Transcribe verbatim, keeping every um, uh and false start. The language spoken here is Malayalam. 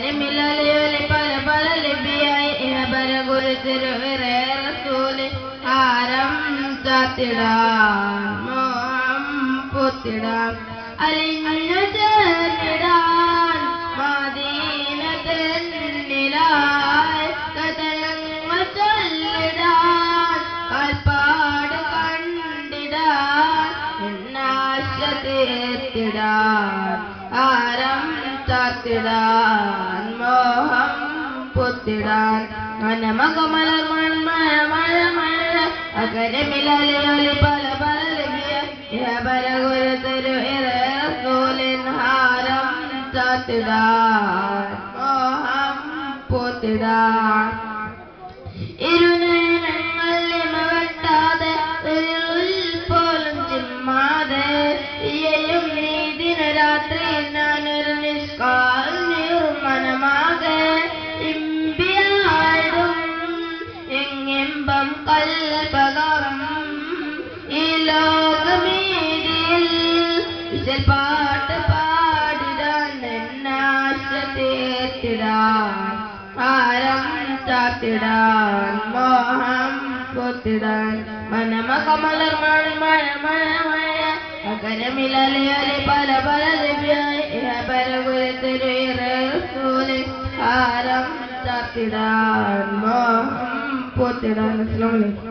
അകരമിലലയൊലി പല പല ലിപിയായി ഇഹബര ഗുരു തിരുവിറേ റസൂല് ഹാരം ചാത്തിടാൻ മോഹം പൂത്തിടാൻ അലിഞ്ഞു ചേർന്നിടാൻ മദീനത്തെന്നിലായി കഥയങ്ങൾ ചൊല്ലിടാൻ കാൽപ്പാട് കണ്ടിടാൻ എന്നാശ തീർത്തിടാൻ ഹാരം ചാത്തിടാൻ മോഹം പൂത്തിടാൻ മനമകമലർ മൺമഴ മഴ മഴ അകരമിലലയൊലി പല പല ലിപിയ ഇഹബര ഗുരു തിരുവിറേ റസൂലിൻ ഹാരം ചാത്തിടാൻ മോഹം പൂത്തിടാൻ ഇരുനയനങ്ങൾ ഇമവെട്ടാതെ ഒരു പോലും ചിമ്മാതെ ഇയയും നീതിന രാത്രി ഞാനൊരു നിഷ്കാൽ നിർമ്മനമാകെ ഇമ്പിയാടും എങ്ങെമ്പം കൽപകം ഈ ലോകമീതിയിൽ വിശൽ പാട്ട് പാടിടാൻ എന്നാശ തീർത്തിടാൻ ഹാരം ചാത്തിടാൻ മോഹം പൂത്തിടാൻ മനമകമലർ മഴ മഴ മഴ മഴ അകരമിലലയൊലി പല പല ലിപിയായി ഇഹബര ഗുരു തിരുവിറേ റസൂല് ഹാരം ചാത്തിടാൻ മോഹം പൂത്തിടാൻ. അസ്സലാമു അലൈക്കും.